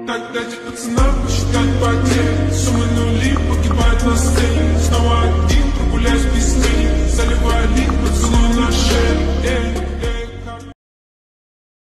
Так дайте пацанам посчитать потери. Суммы нули погибают на сцене. Снова